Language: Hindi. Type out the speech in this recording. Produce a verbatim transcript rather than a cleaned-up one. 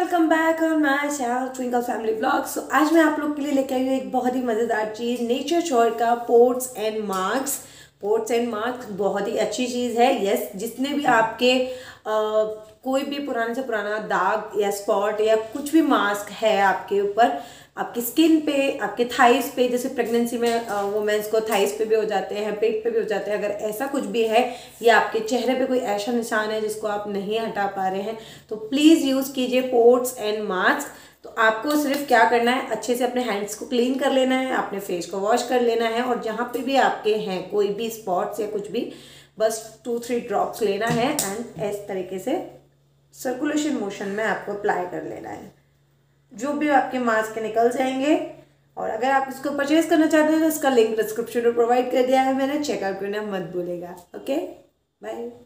Welcome back on my channel twinkle family vlog. So आज मैं आप लोग के लिए लेके आई हूँ एक बहुत ही मज़ेदार चीज़, नेचर चॉइस का ports and marks. Ports and marks बहुत ही अच्छी चीज़ है। यस, जितने भी आपके आ, कोई भी पुराने से पुराना दाग या स्पॉट या कुछ भी मास्क है आपके ऊपर, आपकी स्किन पे, आपके थाइस पे, जैसे प्रेगनेंसी में वुमेन्स को थाइस पे भी हो जाते हैं, पेट पे भी हो जाते हैं, अगर ऐसा कुछ भी है या आपके चेहरे पे कोई ऐसा निशान है जिसको आप नहीं हटा पा रहे हैं, तो प्लीज़ यूज़ कीजिए पोर्ट्स एंड मास्क। तो आपको सिर्फ क्या करना है, अच्छे से अपने हैंड्स को क्लीन कर लेना है, अपने फेस को वॉश कर लेना है, और जहाँ पे भी आपके हैं कोई भी स्पॉट्स या कुछ भी, बस टू थ्री ड्रॉप्स लेना है एंड इस तरीके से सर्कुलेशन मोशन में आपको अप्लाई कर लेना है। जो भी आपके मास्क निकल जाएंगे। और अगर आप इसको परचेज करना चाहते हैं तो इसका लिंक डिस्क्रिप्शन में प्रोवाइड कर दिया है मैंने, चेकआउट करना मत भूलेगा। Okay, bye.